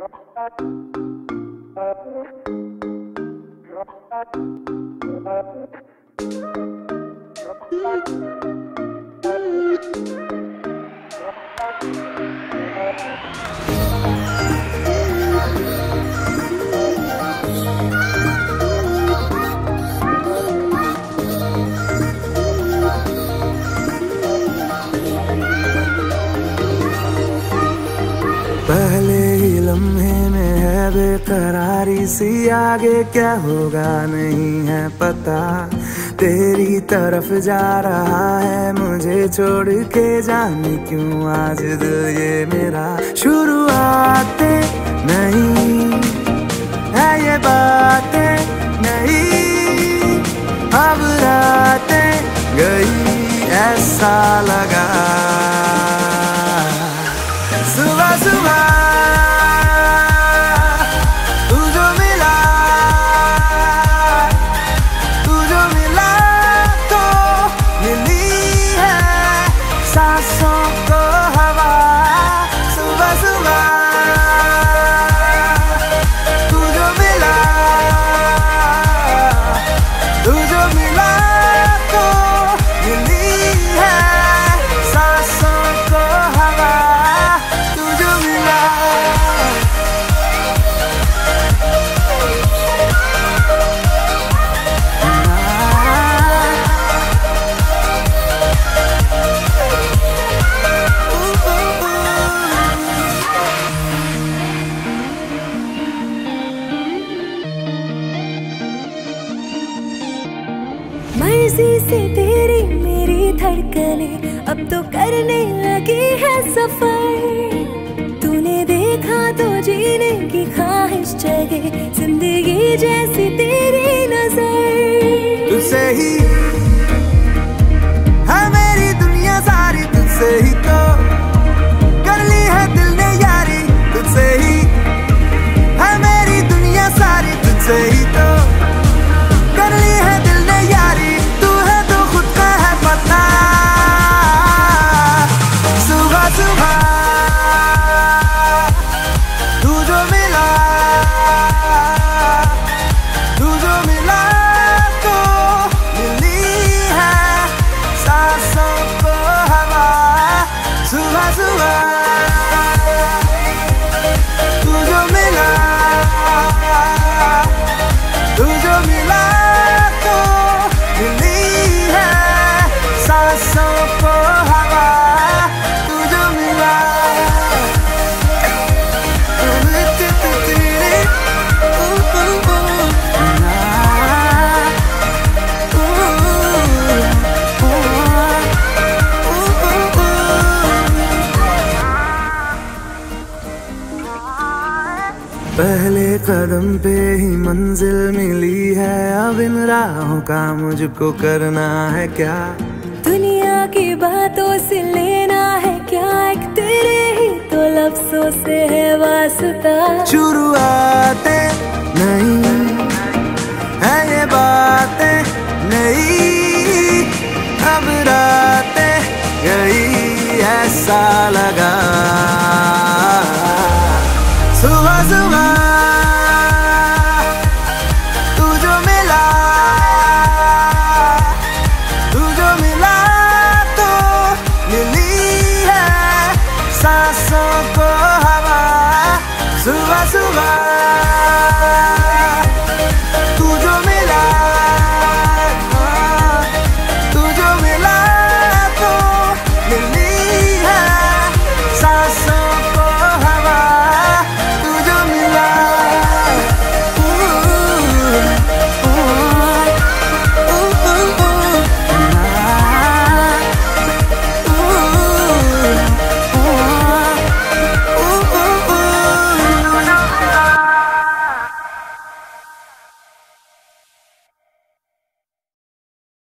पहले ही लम्हे में है बेकरारी सी, आगे क्या होगा नहीं है पता। तेरी तरफ जा रहा है मुझे छोड़ के, जाने क्यों आज दिल ये मेरा। शुरुआतें नहीं है ये बातें नहीं, अब रातें गई ऐसा लगा। सुबह सुबह तू जो मिला तो मिली है सांसों को हवा। सुबह सुबह तू जो मिला तो मिली है सांसों को हवा। मर्जी से तेरी मेरी धड़कने अब तो करने लगी है सफर। तूने देखा तो जीने की ख्वाहिश जगे, जिंदगी जैसी तेरी नजर। तुझसे ही है मेरी दुनिया सारी, तुझसे ही तो कर ली है दिल ने यारी। तुझसे ही है मेरी दुनिया सारी, तुझसे ही तो कर ली है दिल ने यारी। तू है तो खुद का है पता। सुबह सुबह तू जो मिला तो मिली है सांसों को हवा। सुबह सुबह तू जो मिला तो मिली है सांसों को हवा। तू जो मिला पहले कदम पे ही मंजिल मिली है, अब इन राहों का मुझको करना है क्या। दुनिया की बातों से लेना है क्या, एक तेरे ही तो लफ्जों से है वास्ता। शुरुआतें नहीं है ये बातें नहीं, अब रातें गई ऐसा लगा। सुबह सुबह तू जो मिला तो मिली है सांसों को हवा। सुबह सुबह